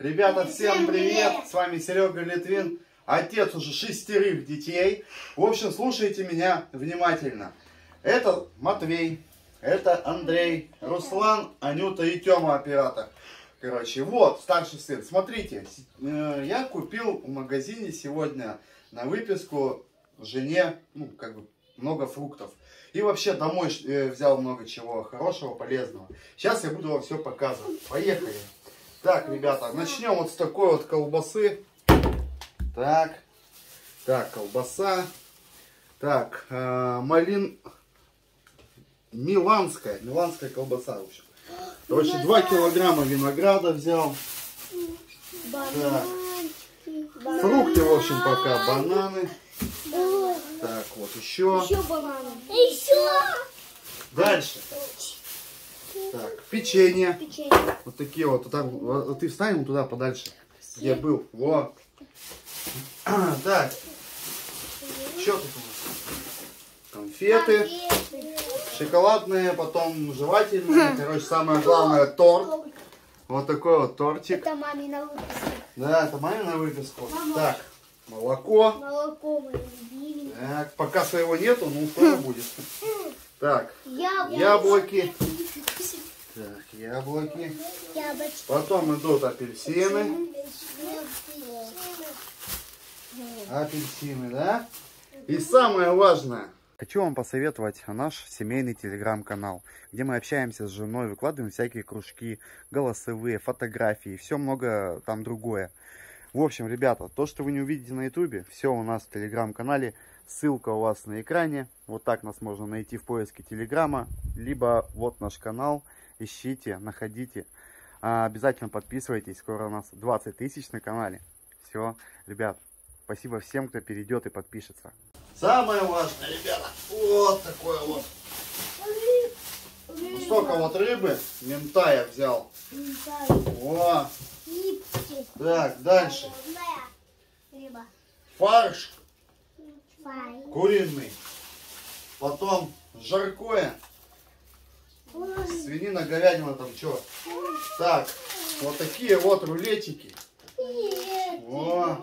Ребята, всем привет! С вами Серега Литвин, отец уже 6 детей. В общем, слушайте меня внимательно. Это Матвей, это Андрей, Руслан, Анюта и Тёма оператор. Короче, вот старший сын. Смотрите, я купил в магазине сегодня на выписку жене, много фруктов. И вообще домой взял много чего хорошего, полезного. Сейчас я буду вам все показывать. Поехали. Так, ребята, начнем вот с такой вот колбасы. Так, колбаса. Так, миланская колбаса, в общем. Короче, 2 килограмма винограда взял. Так. Фрукты, в общем, пока бананы. Так, вот еще. Еще бананы. Еще. Дальше. Так, печенье. Вот такие вот. Вот ты встань туда подальше, где был. Вот. Так. Что тут у нас? Конфеты. Шоколадные, потом жевательные. Короче, самое главное, торт. Вот такой вот тортик. Это мамина выписка. Да, это мамина выписка. Так, молоко. Молоко мы любим. Так, пока своего нету, но скоро будет. Так, яблоки. Так, яблоки. Потом идут апельсины. Апельсины, да? И самое важное. Хочу вам посоветовать наш семейный телеграм-канал, где мы общаемся с женой, выкладываем всякие кружки, голосовые, фотографии, все много там другое. В общем, ребята, то, что вы не увидите на ютубе, все у нас в телеграм-канале. Ссылка у вас на экране. Вот так нас можно найти в поиске телеграма. Либо вот наш канал. Ищите, находите. Обязательно подписывайтесь. Скоро у нас 20 тысяч на канале. Все, ребят, спасибо всем, кто перейдет и подпишется. Самое важное, ребята, вот такое вот. Столько вот рыбы, мента я взял. О. Так, дальше. Фарш куриный. Потом жаркое. Свинина, говядина там что. Так, вот такие вот рулетики. О.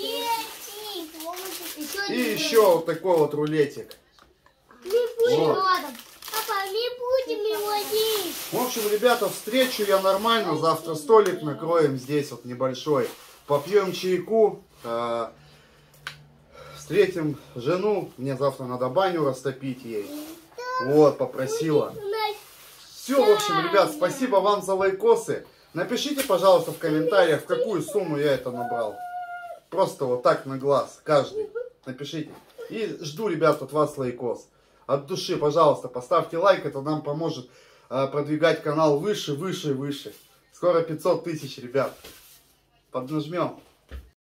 И еще вот такой вот рулетик. Вот. Папа, не будем его есть. В общем, ребята, встречу я нормально. Завтра столик накроем здесь вот небольшой. Попьем чайку. Встретим жену. Мне завтра надо баню растопить ей. Вот, попросила. Все, в общем, ребят, спасибо вам за лайкосы. Напишите, пожалуйста, в комментариях, в какую сумму я это набрал. Просто вот так на глаз, каждый. Напишите. И жду, ребят, от вас лайкос. От души, пожалуйста, поставьте лайк, это нам поможет продвигать канал выше, выше, выше. Скоро 500 тысяч, ребят. Поднажмем.